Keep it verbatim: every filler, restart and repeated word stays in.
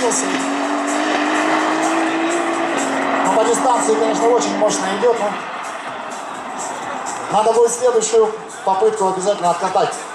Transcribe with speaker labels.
Speaker 1: прокатился. Но по дистанции, конечно, очень мощно идет. Но надо будет следующую попытку обязательно откатать.